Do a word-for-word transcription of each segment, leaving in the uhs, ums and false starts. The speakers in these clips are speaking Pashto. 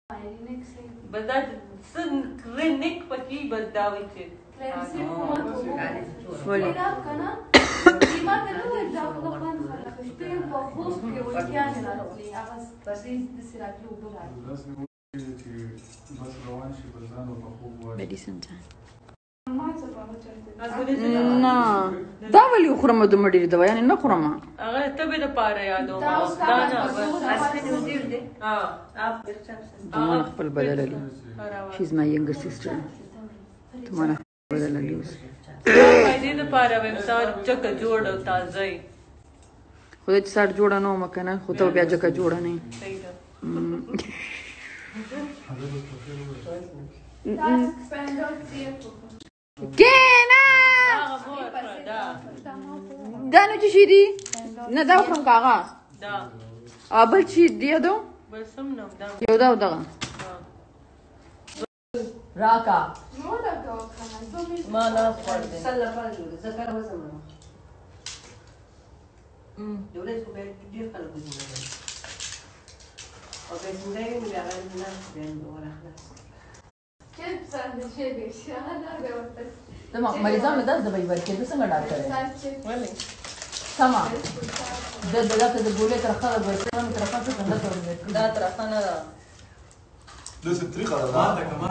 بدأت سنك فكي بداوي كده. ولي بدي سنتان نه دا ولي خورم د مډیر دا یعنی نه خورم هغه ته به د پاره یادو دا نه ها تمام خپل بدل لي she's my younger sister تمام بدل لي اوس دې د پاره به مثال چکه جوړ او تازه خو دې سات جوړ نه مکنه خو ته بیا چکه جوړ نه صحیح ده کینا دا نو چې شي دي نه دا خورم کاغه دا ابل چې دی دو بس هم نو دا یو دا دغه راکا ما لا فرد سلا فرد ذکر وزن ام دولت کو به ډیر خلک وزن او به څنګه یې بیا نه بین ولا خلاص كيف صار شيء بيش هذا بيوتر تمام مریضان له داس دبي ورکې د څنګه ډاکټر ولې تمام د دغه د ګولې تر خلک ورکې تر خلک څنګه ورکې دا تر خانه دا نفس الطريقه ده ما كمان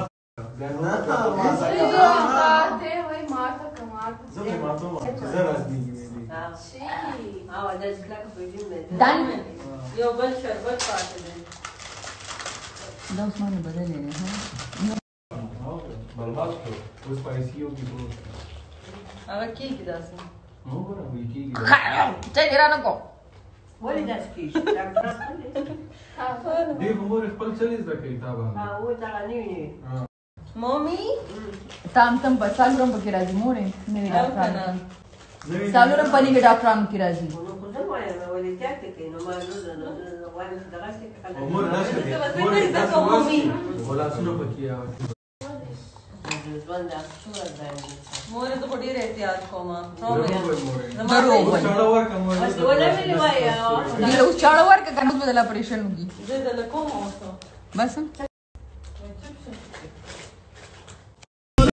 مارته وای مارته کمارته زه ما ته زه راځي شي او دا ځکه په دې نه دان یو بل شربت پاتې دی دا اوس باندې بدل لري ها بالباسكو وسبايسيو كيبو هغه کېږي داسې مو ګره وی کیږي ته ګرانه کو ولې داس کیږي ډاکټر دې عمر خپل چلیز د کتابه ها و دا نه وی مامي تام تم په سالورم په کې راځي مورې نوې ډاکټرانو سالورم په نیوې ډاکټرانو کې راځي نو خو زه وایم ولې ته کې نو ما نو وایم دغه څه کې عمر نشه دې عمر تاسو واسي ولا سنو پکې آو ځوان دا څو راځي مور ته ډېر احتیاط کوم ضرور چاړه ورکه مور بس ولا ویلی وایا دی له چاړه ورکه کنه بدل اپریشن وږي زه د لکوم اوسه بس